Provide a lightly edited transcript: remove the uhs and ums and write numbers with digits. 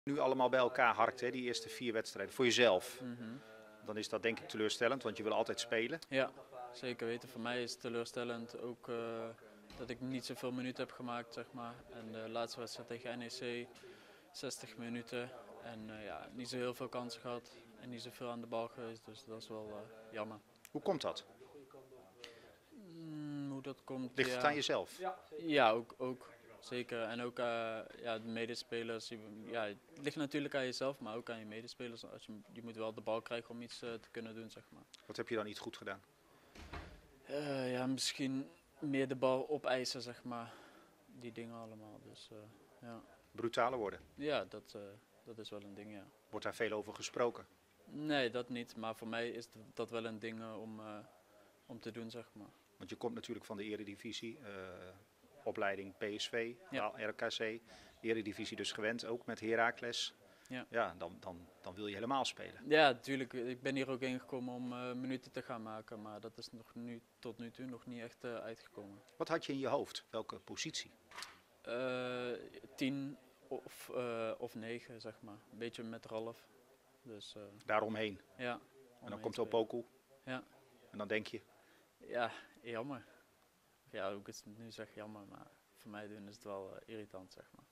Nu allemaal bij elkaar harkt, hè, die eerste 4 wedstrijden, voor jezelf. Mhm. Dan is dat denk ik teleurstellend, want je wil altijd spelen. Ja, zeker weten. Voor mij is het teleurstellend ook dat ik niet zoveel minuten heb gemaakt, zeg maar. En de laatste wedstrijd tegen NEC, 60 minuten. En ja, niet zo heel veel kansen gehad en niet zoveel aan de bal geweest. Dus dat is wel jammer. Hoe komt dat? Hoe dat komt? Ligt het aan jezelf? Ja, ook. Zeker. En ook ja, de medespelers. Ja, het ligt natuurlijk aan jezelf, maar ook aan je medespelers. Je moet wel de bal krijgen om iets te kunnen doen, zeg maar. Wat heb je dan niet goed gedaan? Ja, misschien meer de bal opeisen, zeg maar. Die dingen allemaal. Dus, ja. Brutaler worden? Ja, dat is wel een ding, ja. Wordt daar veel over gesproken? Nee, dat niet. Maar voor mij is dat wel een ding om te doen, zeg maar. Want je komt natuurlijk van de Eredivisie, opleiding PSV, Ja. RKC, Eredivisie dus gewend, ook met Heracles. Ja. Ja, dan wil je helemaal spelen. Ja, natuurlijk. Ik ben hier ook ingekomen om minuten te gaan maken. Maar dat is tot nu toe nog niet echt uitgekomen. Wat had je in je hoofd? Welke positie? 10 of 9, zeg maar. Een beetje met Ralf. Dus, Daaromheen. ja, En dan komt Opoku. Ja. En dan denk je, Ja, jammer. Ja, ook is het nu zeg jammer, maar voor mij doen is het wel irritant, zeg maar.